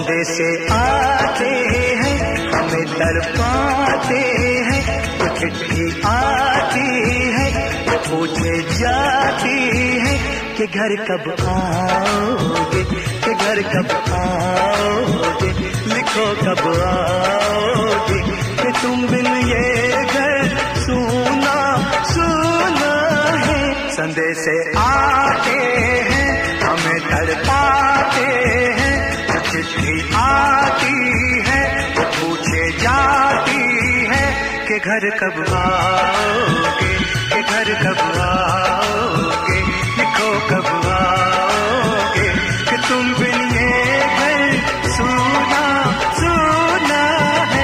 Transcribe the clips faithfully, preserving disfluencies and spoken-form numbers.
संदेश आते हैं हमें तड़पाते हैं, तो चिट्ठी आती है तो पूछे जाती है कि घर कब आओगे, कि घर कब आओगे, लिखो कब आओगे, कि तुम बिन ये घर सुना सुना है। संदेश आते हैं हमें तड़पाते हैं, चिट्ठी आती है वो पूछे जाती है कि घर कब आओगे, कि घर कब आओगे, लिखो कब आओगे, कि तुम बिन ये घर सुना सुना है।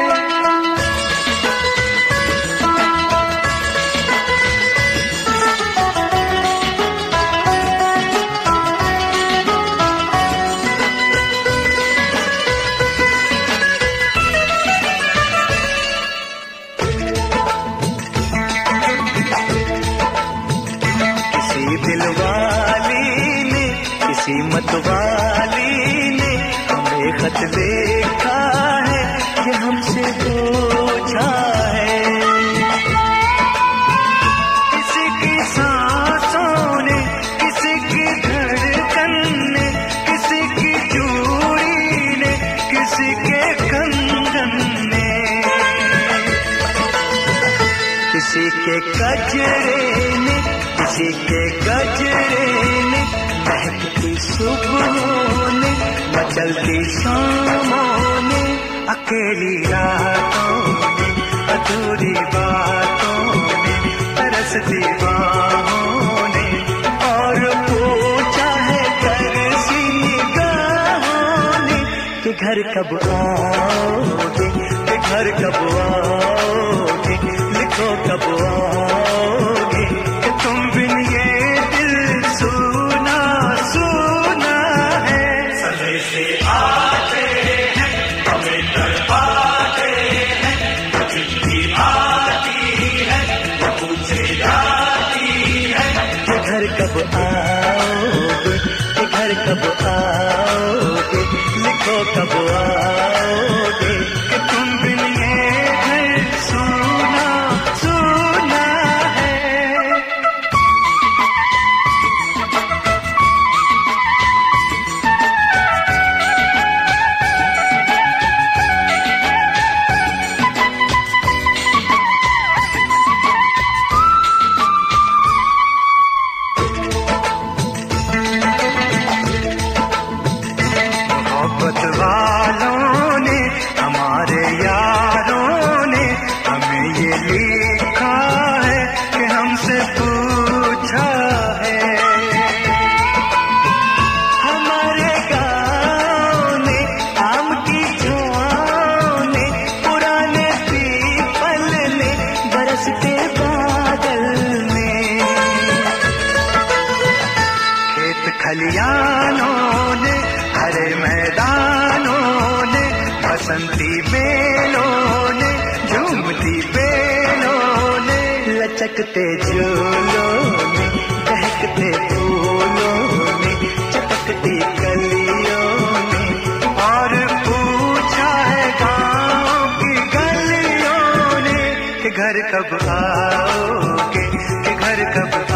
मतवाली ने हमें खत लिखा है कि हमसे पूछा है, किसी की सांसों ने, किसी की धड़कन ने, किसी की चूड़ी ने, किसी के कंगन ने, किसी के गजरे ने, किसी के गजरे ने, महकती सुबहों ने, मचलती शामों ने, अकेली रातों ने, अधूरी बातों ने, तरसती बाहों ने, और पूछा है तरसी निगाहों ने कि घर कब आओगे, कि घर कब आओगे, लिखो कब आओगे, कि तुम बिन ये दिल सुना सुना है। संदेश आते हैं हमें तड़पाते हैं, चिट्ठी आती है वो पूछे जाती है कि घर कब आओगे, कि घर कब आओगे, लिखो कब आओगे, कि तुम बिन ये घर सुना सुना है। मोहब्बत वालों ने, हमारे यारों ने हमें ये लिखा है कि हमसे पूछा है, हमारे गाँव ने, आम की छाँव ने, पुराने पीपल ने, बरसते बादल ने, खेत खलियानों ने, हरे मैदानों ने, बसंती बेलों ने, झूमती बेलों ने, लचकते झूलों ने, दहकते फूलों ने, चटकती कलियों ने, और पूछा है गाँव की गलियों ने कि घर कब आओगे, कि घर कब